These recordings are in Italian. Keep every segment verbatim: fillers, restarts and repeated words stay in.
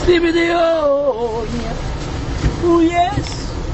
Stupidi, oh, oh yes.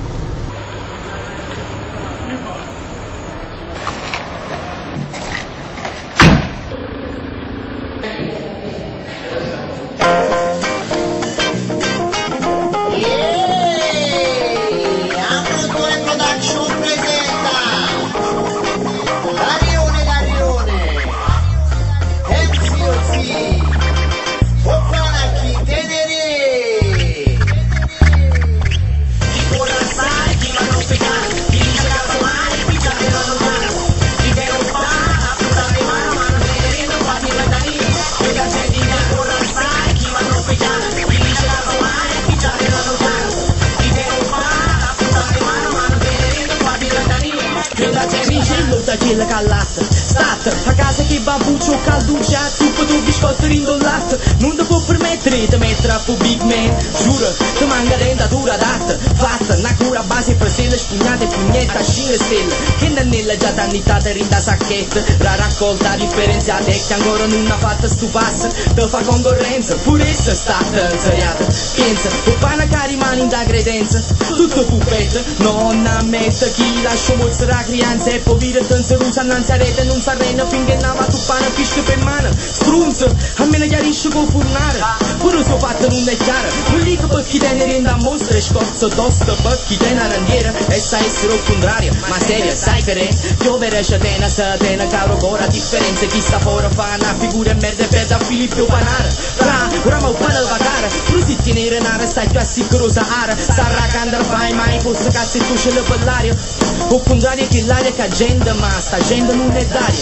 Quella callata, stat, a casa che babbuccio calduccia, tu tu biscotto rindollato, non ti può permettere di mettere a big man, giuro, ti manca dentatura adatta, fatta, una cura base per stelle, spugnate, pugnetta, scine stelle, che nella già tannitata rinda sacchetta, la raccolta differenziata e che ancora non ha fatto stupassa, te fa concorrenza, pure essa stata inseriata, pensa, o pana che rimane in da credenza, tutto puppetta, non ammette chi lascia mostrare la crianza e poi vire se rusa annanzi a rete non sa rena finché nava tu pana pisce per mano strunzo almeno chiarisce con furnare pure suo fatto non è chiaro non dico per chi te ne renda a mostra e scorzo tosto per chi te ne randiera e sa essere al contrario ma serio sai che re piovere c'è tena sa tena caro ancora differenza chi sta fuori fa una figura e merda per da Filippo Panara fra ora ma un pana vagare pure si tiene renare stai più assicuro ara sarà che andrà fai mai fosse cazzo e tu ce l'ho per l'aria al contrario che l'aria che agenda ma sta gente non è d'aria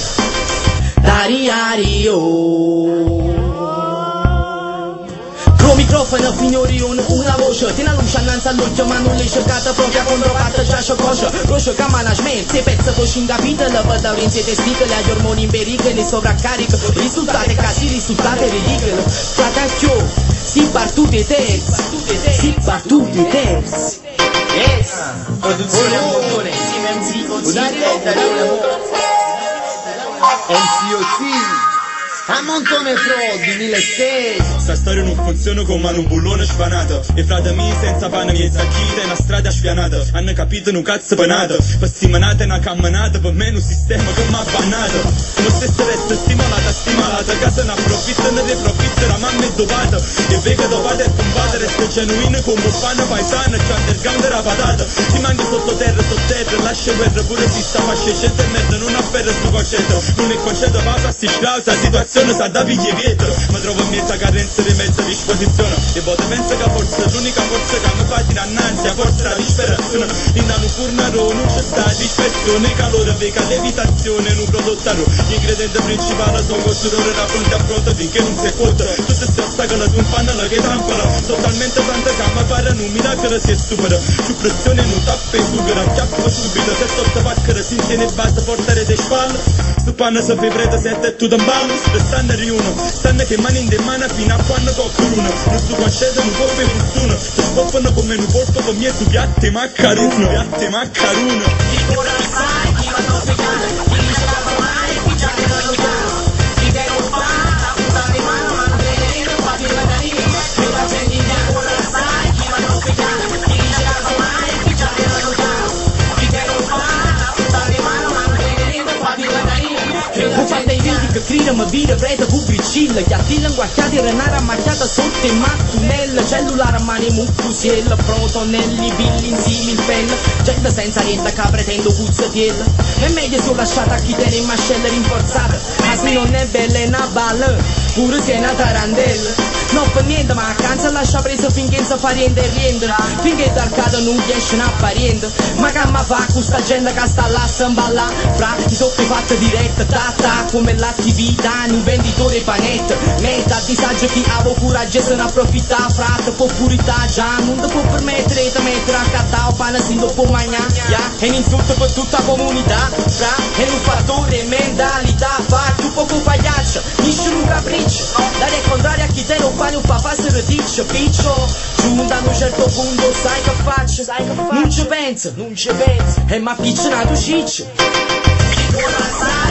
Dari oh Pro microfono signori una voce tiene la luce annanzi all'occhio ma non l'hai cercata proprio controfatta già scioccocia roce che management se pezza così in capitolo per da in siete sticole agli ormoni in pericolo ne sovraccarico risultate casi risultate ridicolo fracacchio si partute terzi si partute terzi yes produzione amore insieme a M C O C M C O C a Montone Pro duemilasei. Sta storia non funziona come un bullone spanato e frate miei senza pane miei zacchite una strada spianata hanno capito un cazzo panato per stimanata e una camminata per me un sistema che mi ha bannato lo stesso resta stimolata stimolata che se ne approfittano ne profitta la mamma è dopata e vega dopata e pompata resta genuino come un fan paesano e c'è underground e la patata ti mangi sottoterra sotterra lascia guerra pure si sta fascicetta e merda non afferra sto concetto non è concetto pausa si sclausa la situazione sa da pigli vieto ma trovo in mezza carenza di mezza disposizione e poi penso che forse l'unica forza che mi fa tirare annanzi a forza la disperazione in una furnaro non c'è sta dispersione calore vega levitazione in un prodotto gli ingredienti principali sono costruire da fronte a fronte finché non si quota tutti questi ostacoli su un pannello che tampola totalmente tanta gamma para un miracolo si supera su pressione non tappa e supera chiappa subito se sotto pacchera si tiene basta portare le spalle su panna se fai preta sette e tu da ballo stanno riuno, stanno che mani in mano fino a quando cocco l'uno non si concede un colpo e fortuna si spoppano come un polpo con mie su piatti maccaruno piatti maccaruno chi ora sai chi va a pegare chi non ce la fa mai chi già che non lo fa chi deve fare la puta di mano ma non deve dire qua di la carina e la gente di ora sai chi va a pegare chi non ce la fa mai chi già che non lo fa chi deve fare la puta di mano ma non deve dire qua di la carina e la gente di che cridano vire preta pubblicilla che attilano guacchiati renara macchiata sotto il mattunello cellulare a mani muccusiella protonelli billi insieme il pello gente senza niente che pretendo puzzatiella e meglio sono lasciata a chi tiene in mascella rinforzata asmi non è bella è una balla pure se è una tarandella non per niente ma canza lascia preso finché non si fa riende e riendere finché d'arcado non riesce a pariente ma che ma fa questa gente che sta là a samballare fra i soppi fatte diretta ta ta come l'attività un venditore panetta metta a disagio chi ha coraggio se ne approfitta frate po' purità già non ti può permettere di mettere a cattao pane sin dopo mangiare yeah. È un insulto per tutta la comunità fra è un fattore mentalità fa tu poco pagliaccio nisce un capriccio dare contrario a chi te non fa un papà se lo dice piccio giunta a un certo punto sai che faccio non ci penso non ci penso e ma piccio nato ciccio